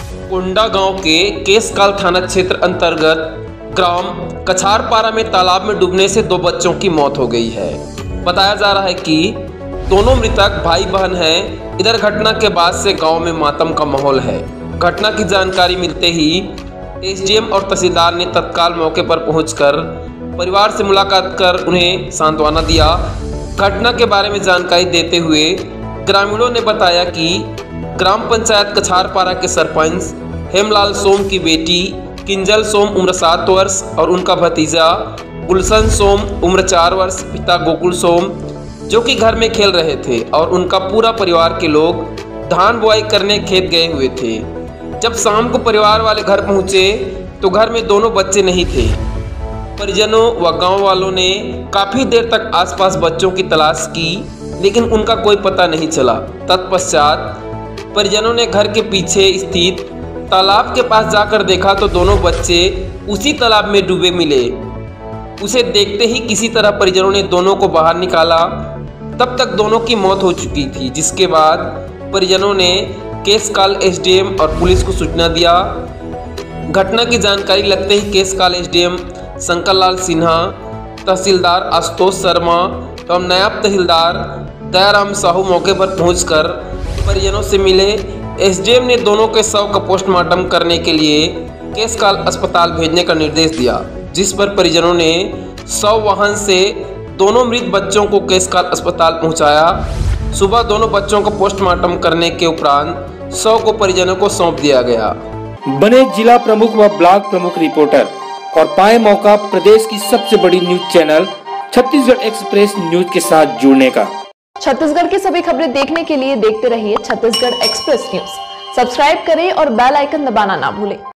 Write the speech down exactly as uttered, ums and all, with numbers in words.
कोंडा गांव के केसकाल थाना क्षेत्र अंतर्गत ग्राम कछारपारा में तालाब में डूबने से दो बच्चों की मौत हो गई है। बताया जा रहा है कि दोनों मृतक भाई बहन हैं। इधर घटना के बाद से गांव में मातम का माहौल है। घटना की जानकारी मिलते ही एसडीएम और तहसीलदार ने तत्काल मौके पर पहुंचकर परिवार से मुलाकात कर उन्हें सांत्वना दिया। घटना के बारे में जानकारी देते हुए ग्रामीणों ने बताया कि ग्राम पंचायत कछारपारा के सरपंच हेमलाल सोम की बेटी किंजल सोम उम्र सात वर्ष और उनका भतीजा गुलशन सोम उम्र चार वर्ष पिता गोकुल सोम जो कि घर में खेल रहे थे और उनका पूरा परिवार के लोग धान बुआई करने खेत गए हुए थे। जब शाम को परिवार वाले घर पहुंचे तो घर में दोनों बच्चे नहीं थे। परिजनों व गांव वालों ने काफी देर तक आसपास बच्चों की तलाश की लेकिन उनका कोई पता नहीं चला। तत्पश्चात परिजनों ने घर के पीछे स्थित तालाब के पास जाकर देखा तो दोनों बच्चे उसी तालाब में डूबे मिले। उसे देखते ही किसी तरह परिजनों ने दोनों को बाहर निकाला। तब तक दोनों की मौत हो चुकी थी, जिसके बाद परिजनों ने केसकाल एसडीएम और पुलिस को सूचना दिया। घटना की जानकारी लगते ही केसकाल एसडीएम शंकर लाल सिन्हा, तहसीलदार आशुतोष शर्मा एवं नायब तहसीलदार दयाराम साहू मौके पर पहुंचकर परिजनों से मिले। एसडीएम ने दोनों के शव का पोस्टमार्टम करने के लिए केसकाल अस्पताल भेजने का निर्देश दिया, जिस पर परिजनों ने शव वाहन से दोनों मृत बच्चों को केसकाल अस्पताल पहुंचाया। सुबह दोनों बच्चों को पोस्टमार्टम करने के उपरांत शव को परिजनों को सौंप दिया गया। बने जिला प्रमुख व ब्लॉक प्रमुख रिपोर्टर और पाए मौका प्रदेश की सबसे बड़ी news channel Chhattisgarh express news के साथ जुड़ने का। छत्तीसगढ़ की सभी खबरें देखने के लिए देखते रहिए छत्तीसगढ़ एक्सप्रेस न्यूज। सब्सक्राइब करें और बेल आइकन दबाना ना भूलें।